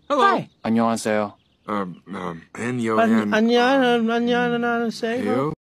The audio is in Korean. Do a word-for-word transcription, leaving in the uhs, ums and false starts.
Hello. Hi. 안녕하세요. Um, um, 안녕, An- an- 안녕, 안녕, 안녕하세요. 안녕.